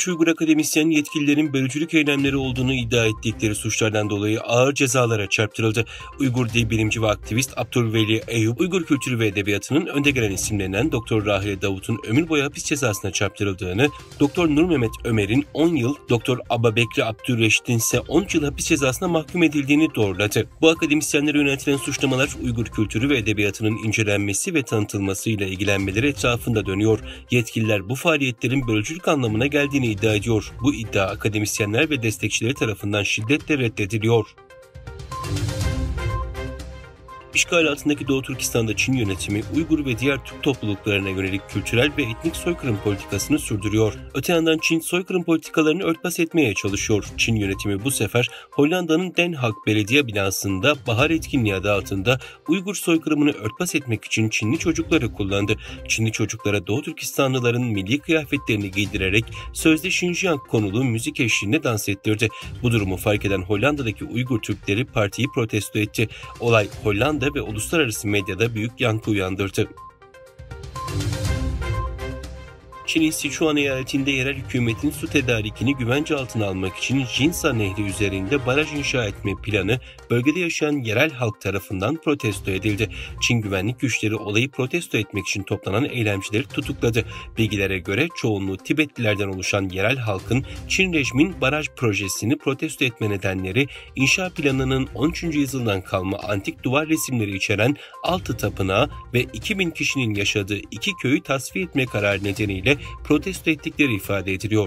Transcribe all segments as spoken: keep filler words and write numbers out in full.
üç Uygur akademisyen yetkililerin bölücülük eylemleri olduğunu iddia ettikleri suçlardan dolayı ağır cezalara çarptırıldı. Uygur dil bilimci ve aktivist Abdülveli Eyüp, Uygur kültürü ve edebiyatının önde gelen isimlerinden Doktor Rahile Davut'un ömür boyu hapis cezasına çarptırıldığını, Doktor Nur Mehmet Ömer'in on yıl, Doktor Ababekri Abdülreşit'in ise on yıl hapis cezasına mahkum edildiğini doğruladı. Bu akademisyenlere yöneltilen suçlamalar Uygur kültürü ve edebiyatının incelenmesi ve tanıtılmasıyla ilgilenmeleri etrafında dönüyor. Yetkililer bu faaliyetlerin bölücülük anlamına geldiğini iddia ediyor. Bu iddia akademisyenler ve destekçileri tarafından şiddetle reddediliyor. İşgal altındaki Doğu Türkistan'da Çin yönetimi Uygur ve diğer Türk topluluklarına yönelik kültürel ve etnik soykırım politikasını sürdürüyor. Öte yandan Çin soykırım politikalarını örtbas etmeye çalışıyor. Çin yönetimi bu sefer Hollanda'nın Den Haag Belediye binasında bahar etkinliği adı altında Uygur soykırımını örtbas etmek için Çinli çocukları kullandı. Çinli çocuklara Doğu Türkistanlıların milli kıyafetlerini giydirerek sözde Xinjiang konulu müzik eşliğinde dans ettirdi. Bu durumu fark eden Hollanda'daki Uygur Türkleri partiyi protesto etti. Olay Hollanda ve uluslararası medyada büyük yankı uyandırdı. Çin'in Sichuan eyaletinde yerel hükümetin su tedarikini güvence altına almak için Jinsa Nehri üzerinde baraj inşa etme planı bölgede yaşayan yerel halk tarafından protesto edildi. Çin güvenlik güçleri olayı protesto etmek için toplanan eylemcileri tutukladı. Bilgilere göre çoğunluğu Tibetlilerden oluşan yerel halkın Çin rejiminin baraj projesini protesto etme nedenleri inşa planının on üçüncü yüzyıldan kalma antik duvar resimleri içeren altı tapınağı ve iki bin kişinin yaşadığı iki köyü tasfiye etme kararı nedeniyle protesto ettikleri ifade ediliyor.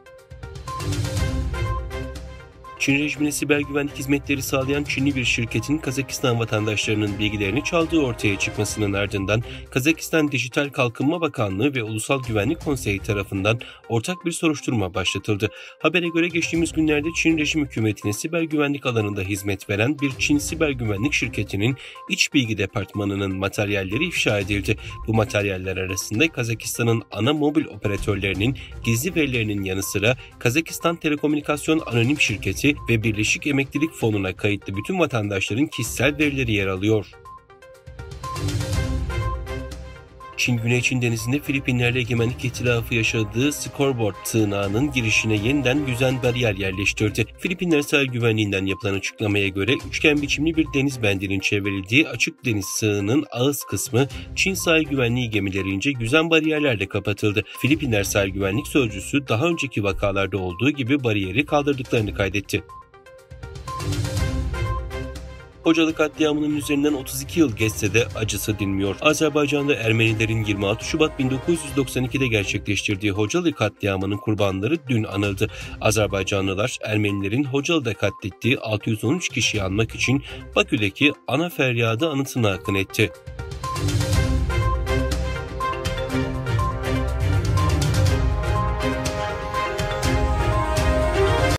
Çin rejimine siber güvenlik hizmetleri sağlayan Çinli bir şirketin Kazakistan vatandaşlarının bilgilerini çaldığı ortaya çıkmasının ardından Kazakistan Dijital Kalkınma Bakanlığı ve Ulusal Güvenlik Konseyi tarafından ortak bir soruşturma başlatıldı. Habere göre geçtiğimiz günlerde Çin rejim hükümetine siber güvenlik alanında hizmet veren bir Çin siber güvenlik şirketinin iç bilgi departmanının materyalleri ifşa edildi. Bu materyaller arasında Kazakistan'ın ana mobil operatörlerinin gizli verilerinin yanı sıra Kazakistan Telekomünikasyon Anonim Şirketi ve Birleşik Emeklilik Fonu'na kayıtlı bütün vatandaşların kişisel verileri yer alıyor. Çin, Güney Çin Denizi'nde Filipinlerle egemenlik ihtilafı yaşadığı Scoreboard sığınağının girişine yeniden yüzen bariyer yerleştirdi. Filipinler sahil güvenliğinden yapılan açıklamaya göre üçgen biçimli bir deniz bendinin çevrildiği açık deniz sığının ağız kısmı Çin sahil güvenliği gemilerince yüzen bariyerlerle kapatıldı. Filipinler sahil güvenlik sözcüsü daha önceki vakalarda olduğu gibi bariyeri kaldırdıklarını kaydetti. Hocalı katliamının üzerinden otuz iki yıl geçse de acısı dinmiyor. Azerbaycan'da Ermenilerin yirmi altı Şubat bin dokuz yüz doksan ikide gerçekleştirdiği Hocalı katliamının kurbanları dün anıldı. Azerbaycanlılar Ermenilerin Hocalı'da katlettiği altı yüz on üç kişiyi anmak için Bakü'deki Ana Feryadı anıtına akın etti.